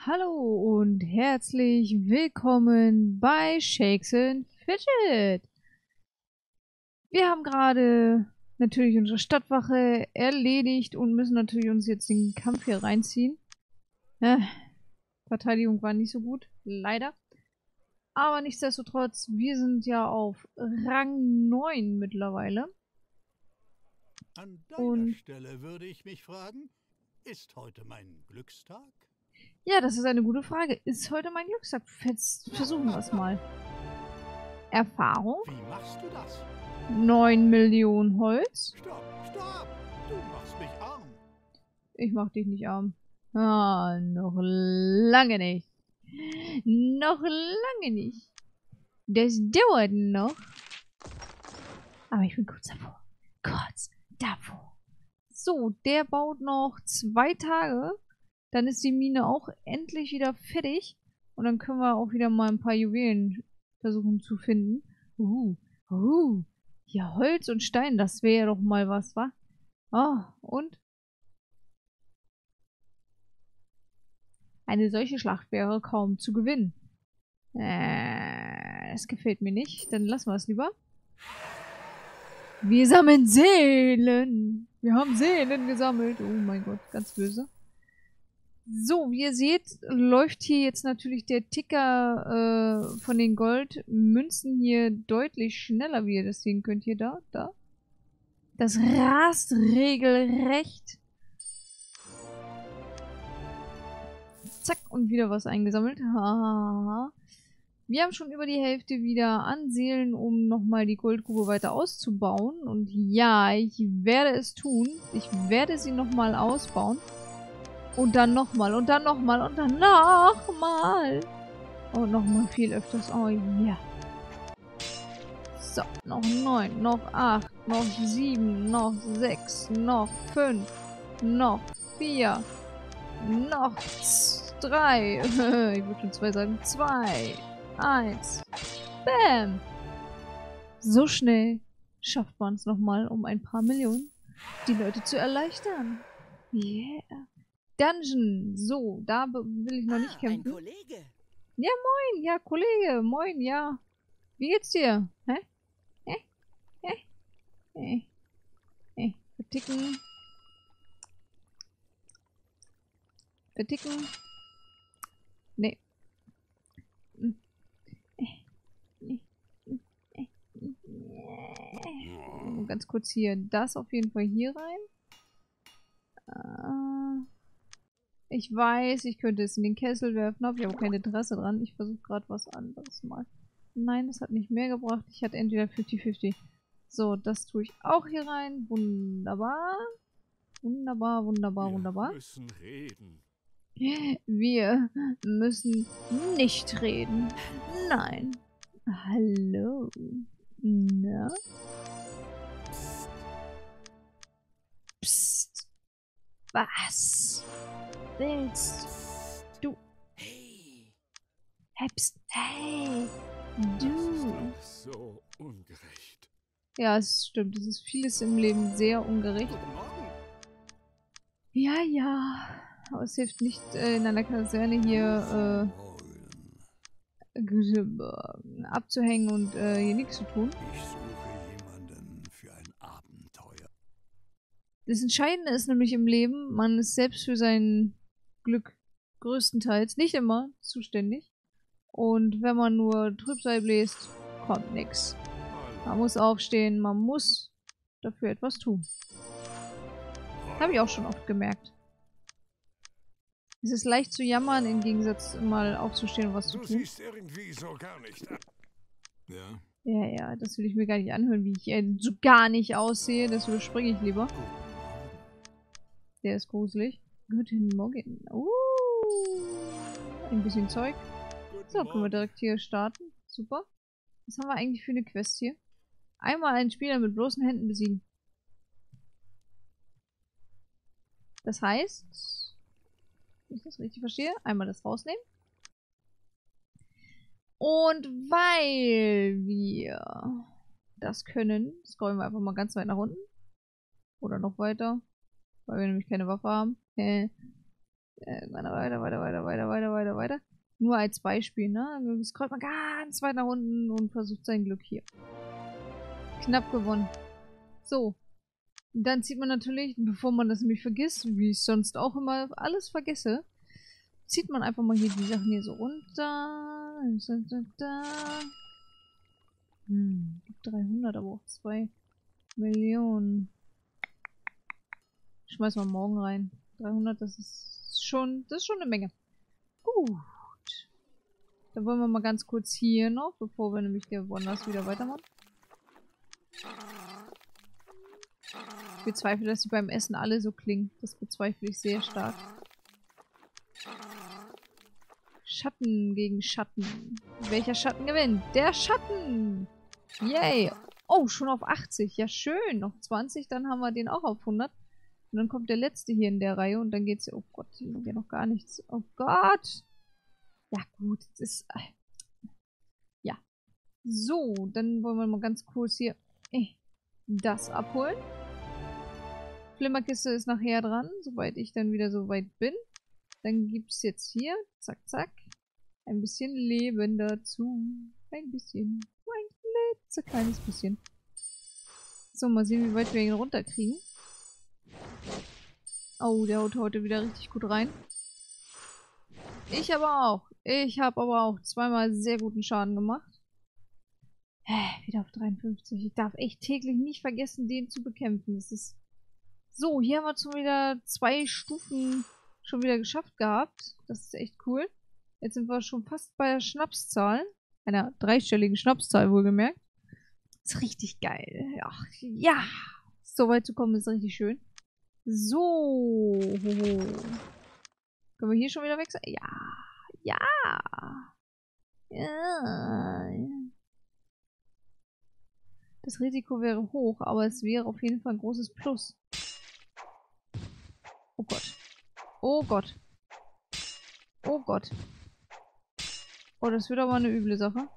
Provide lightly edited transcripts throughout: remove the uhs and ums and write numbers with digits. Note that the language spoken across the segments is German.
Hallo und herzlich willkommen bei Shakes and Fidget. Wir haben gerade natürlich unsere Stadtwache erledigt und müssen natürlich uns jetzt den Kampf hier reinziehen. Verteidigung war nicht so gut, leider. Aber nichtsdestotrotz, wir sind ja auf Rang 9 mittlerweile. An deiner Stelle würde ich mich fragen, ist heute mein Glückstag? Ja, das ist eine gute Frage. Ist heute mein Glückstag? Versuchen wir es mal. Erfahrung? Wie machst du das? 9 Millionen Holz? Stopp! Du machst mich arm. Ich mach dich nicht arm. Ah, noch lange nicht. Noch lange nicht. Das dauert noch. Aber ich bin kurz davor. Kurz davor. So, der baut noch 2 Tage. Dann ist die Mine auch endlich wieder fertig. Und dann können wir auch wieder mal ein paar Juwelen versuchen zu finden. Ja, Holz und Stein, das wäre ja doch mal was, wa? Ah, und? Eine solche Schlacht wäre kaum zu gewinnen. Das gefällt mir nicht. Dann lassen wir es lieber. Wir sammeln Seelen. Wir haben Seelen gesammelt. Oh mein Gott, ganz böse. So, wie ihr seht, läuft hier jetzt natürlich der Ticker von den Goldmünzen hier deutlich schneller, wie ihr das sehen könnt. Hier, da. Das rast regelrecht. Zack, und wieder was eingesammelt. Hahaha. Wir haben schon über die Hälfte wieder an Seelen, um nochmal die Goldgrube weiter auszubauen. Und ja, ich werde es tun. Ich werde sie nochmal ausbauen. Und dann nochmal, und dann nochmal, und dann nochmal. Und nochmal viel öfters. Oh ja. So, noch 9, noch 8, noch 7, noch 6, noch 5, noch 4, noch 3. Ich würde schon 2 sagen. 2, 1. Bam. So schnell schafft man es nochmal, um ein paar Millionen die Leute zu erleichtern. Yeah. Dungeon. So, da will ich noch nicht kämpfen. Ein Kollege. Ja, moin. Ja, Kollege. Moin, ja. Wie geht's dir? Hä? Verticken. Verticken. Nee. Ganz kurz hier. Das auf jeden Fall hier rein. Ich weiß, ich könnte es in den Kessel werfen, habe ich aber kein Interesse dran. Ich versuche gerade was anderes mal. Nein, das hat nicht mehr gebracht. Ich hatte entweder 50-50. So, das tue ich auch hier rein. Wunderbar. Wunderbar, wunderbar, wunderbar. Wir müssen reden. Wir müssen nicht reden. Nein. Hallo. Na? Psst. Was willst du? Hey. Hey, psst. Hey. Du. Das ist so ungerecht. Ja, es stimmt. Es ist vieles im Leben sehr ungerecht. Guten Morgen. Ja, ja. Aber es hilft nicht, in einer Kaserne hier abzuhängen und hier nichts zu tun. Ich suche jemanden für ein Abenteuer. Das Entscheidende ist nämlich im Leben, man ist selbst für sein Glück größtenteils, nicht immer, zuständig. Und wenn man nur Trübsal bläst, kommt nix. Man muss aufstehen, man muss dafür etwas tun. Habe ich auch schon oft gemerkt. Es ist leicht zu jammern, im Gegensatz mal aufzustehen und was zu Du tun. siehst irgendwie so gar nicht an. Ja? Ja, das will ich mir gar nicht anhören, wie ich so gar nicht aussehe. Das überspringe ich lieber. Guten Morgen. Der ist gruselig. Guten Morgen. Ein bisschen Zeug. Guten So, können wir Morgen. direkt hier starten. Super. Was haben wir eigentlich für eine Quest hier? Einmal einen Spieler mit bloßen Händen besiegen. Das heißt, wenn ich das richtig verstehe, einmal das rausnehmen. Und weil wir das können, scrollen wir einfach mal ganz weit nach unten. Oder noch weiter. Weil wir nämlich keine Waffe haben. Weiter. Nur als Beispiel, ne? Dann scrollt man ganz weit nach unten und versucht sein Glück hier. Knapp gewonnen. So. Dann zieht man natürlich, bevor man das nämlich vergisst, wie ich sonst auch immer alles vergesse, zieht man einfach mal hier die Sachen hier so runter. 300, aber auch 2 Millionen. Schmeißen wir morgen rein. 300, das ist schon eine Menge. Gut. Dann wollen wir mal ganz kurz hier noch, bevor wir nämlich hier woanders wieder weitermachen. Ich bezweifle, dass sie beim Essen alle so klingen. Das bezweifle ich sehr stark. Schatten gegen Schatten. Welcher Schatten gewinnt? Der Schatten! Yay! Oh, schon auf 80. Ja, schön. Noch 20, dann haben wir den auch auf 100. Und dann kommt der letzte hier in der Reihe und dann geht's ja... Oh Gott, hier ist ja noch gar nichts. Oh Gott! Ja, gut. Das ist... Ja. So, dann wollen wir mal ganz kurz hier das abholen. Flimmerkiste ist nachher dran, sobald ich dann wieder so weit bin. Dann gibt es jetzt hier, zack, zack, ein bisschen Leben dazu. Ein bisschen. Ein klitzekleines bisschen. So, mal sehen, wie weit wir ihn runterkriegen. Oh, der haut heute wieder richtig gut rein. Ich aber auch. Ich habe aber auch zweimal sehr guten Schaden gemacht. Wieder auf 53. Ich darf echt täglich nicht vergessen, den zu bekämpfen. Das ist... So, hier haben wir schon wieder 2 Stufen schon wieder geschafft gehabt. Das ist echt cool. Jetzt sind wir schon fast bei der Schnapszahl. Einer 3-stelligen Schnapszahl wohlgemerkt. Ist richtig geil. Ach, ja. So weit zu kommen ist richtig schön. So. Können wir hier schon wieder wechseln? Ja. Ja. Ja. Das Risiko wäre hoch, aber es wäre auf jeden Fall ein großes Plus. Oh Gott. Oh Gott. Oh Gott. Oh, das wird aber eine üble Sache.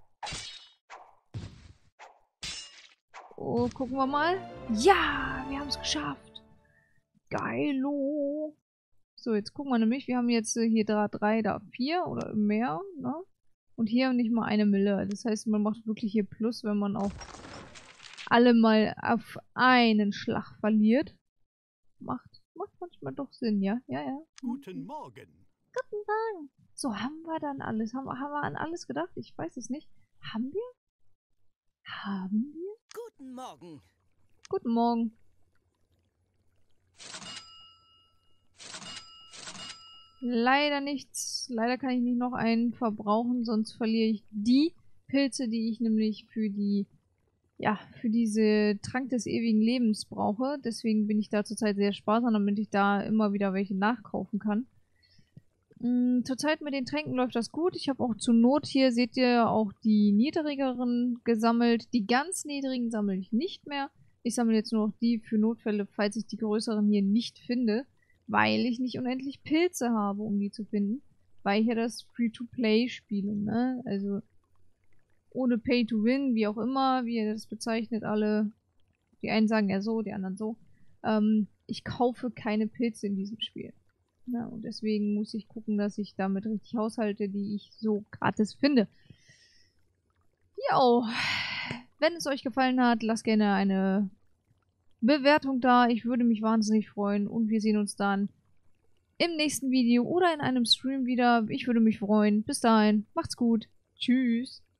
Oh, gucken wir mal. Ja, wir haben es geschafft. Geilo. So, jetzt gucken wir nämlich. Wir haben jetzt hier 3, da 4 oder mehr. Ne? Und hier nicht mal 1 Mille. Das heißt, man macht wirklich hier Plus, wenn man auch alle mal auf einen Schlag verliert. Macht manchmal doch Sinn, ja? Ja, ja. Guten Morgen. Guten Morgen. So, haben wir dann alles? Haben wir an alles gedacht? Ich weiß es nicht. Haben wir? Haben wir? Guten Morgen. Guten Morgen. Leider nichts. Leider kann ich nicht noch einen verbrauchen, sonst verliere ich die Pilze, die ich nämlich für die, ja, für diese Trank des ewigen Lebens brauche. Deswegen bin ich da zurzeit sehr sparsam, damit ich da immer wieder welche nachkaufen kann. Zurzeit mit den Tränken läuft das gut. Ich habe auch zur Not hier, seht ihr, auch die niedrigeren gesammelt. Die ganz niedrigen sammle ich nicht mehr. Ich sammle jetzt nur noch die für Notfälle, falls ich die größeren hier nicht finde. Weil ich nicht unendlich Pilze habe, um die zu finden. Weil ich ja das Free-to-Play spiele, ne? Also ohne Pay-to-Win, wie auch immer, wie ihr das bezeichnet alle. Die einen sagen ja so, die anderen so. Ich kaufe keine Pilze in diesem Spiel. Ja, und deswegen muss ich gucken, dass ich damit richtig haushalte, die ich so gratis finde. Jo, wenn es euch gefallen hat, lasst gerne eine Bewertung da. Ich würde mich wahnsinnig freuen und wir sehen uns dann im nächsten Video oder in einem Stream wieder. Ich würde mich freuen. Bis dahin, macht's gut. Tschüss.